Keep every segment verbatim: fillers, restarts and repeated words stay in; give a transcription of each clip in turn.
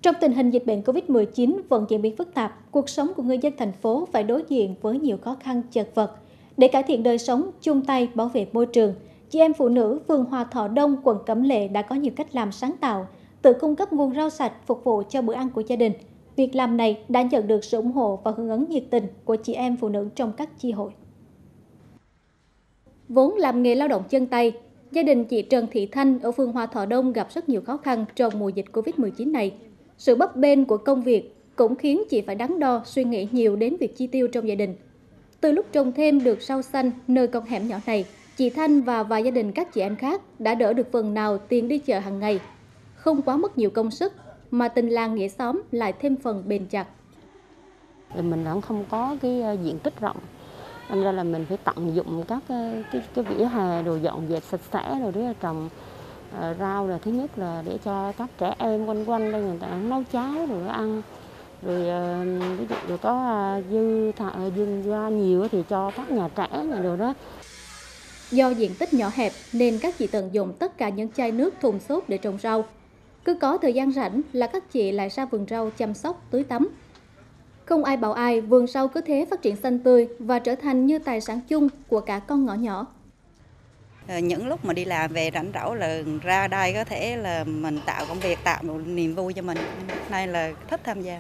Trong tình hình dịch bệnh Covid mười chín vẫn diễn biến phức tạp, cuộc sống của người dân thành phố phải đối diện với nhiều khó khăn chật vật. Để cải thiện đời sống, chung tay bảo vệ môi trường, chị em phụ nữ phường Hòa Thọ Đông, quận Cẩm Lệ đã có nhiều cách làm sáng tạo, tự cung cấp nguồn rau sạch phục vụ cho bữa ăn của gia đình. Việc làm này đã nhận được sự ủng hộ và hưởng ứng nhiệt tình của chị em phụ nữ trong các chi hội. Vốn làm nghề lao động chân tay, gia đình chị Trần Thị Thanh ở phường Hòa Thọ Đông gặp rất nhiều khó khăn trong mùa dịch Covid mười chín này. Sự bấp bênh của công việc cũng khiến chị phải đắn đo suy nghĩ nhiều đến việc chi tiêu trong gia đình. Từ lúc trồng thêm được rau xanh nơi con hẻm nhỏ này, chị Thanh và vài gia đình các chị em khác đã đỡ được phần nào tiền đi chợ hàng ngày. Không quá mất nhiều công sức, mà tình làng nghĩa xóm lại thêm phần bền chặt. Mình vẫn không có cái diện tích rộng, nên ra là mình phải tận dụng các cái, cái, cái vỉa hè đồ dọn dẹp sạch sẽ rồi để trồng uh, rau. Là thứ nhất là để cho các trẻ em quanh quanh đây người ta nấu cháo rồi ăn, rồi uh, ví dụ rồi có uh, dư thợ, dư ra nhiều thì cho các nhà trẻ này rồi đó. Do diện tích nhỏ hẹp nên các chị tận dụng tất cả những chai nước thùng xốp để trồng rau. Cứ có thời gian rảnh là các chị lại ra vườn rau chăm sóc, tưới tắm. Không ai bảo ai, vườn rau cứ thế phát triển xanh tươi và trở thành như tài sản chung của cả con ngõ nhỏ. Những lúc mà đi làm về rảnh rỗi là ra đây có thể là mình tạo công việc, tạo một niềm vui cho mình, nên là thích tham gia.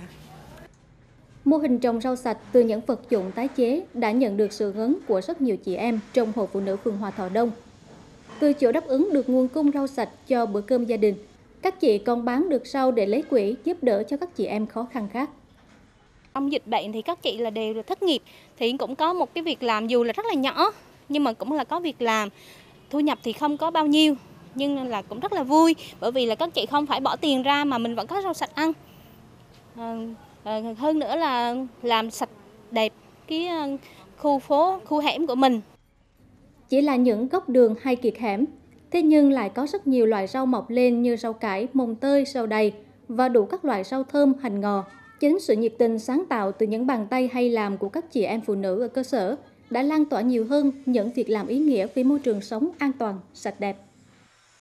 Mô hình trồng rau sạch từ những vật dụng tái chế đã nhận được sự hưởng ứng của rất nhiều chị em trong Hội Phụ Nữ phường Hòa Thọ Đông. Từ chỗ đáp ứng được nguồn cung rau sạch cho bữa cơm gia đình, các chị còn bán được rau để lấy quỹ giúp đỡ cho các chị em khó khăn khác. Trong dịch bệnh thì các chị là đều được thất nghiệp, thì cũng có một cái việc làm dù là rất là nhỏ, nhưng mà cũng là có việc làm. Thu nhập thì không có bao nhiêu, nhưng là cũng rất là vui, bởi vì là các chị không phải bỏ tiền ra mà mình vẫn có rau sạch ăn. À, à, hơn nữa là làm sạch đẹp cái khu phố, khu hẻm của mình. Chỉ là những góc đường hay kiệt hẻm, thế nhưng lại có rất nhiều loại rau mọc lên như rau cải, mồng tơi, rau đầy và đủ các loại rau thơm, hành ngò. Chính sự nhiệt tình sáng tạo từ những bàn tay hay làm của các chị em phụ nữ ở cơ sở đã lan tỏa nhiều hơn những việc làm ý nghĩa vì môi trường sống an toàn, sạch đẹp.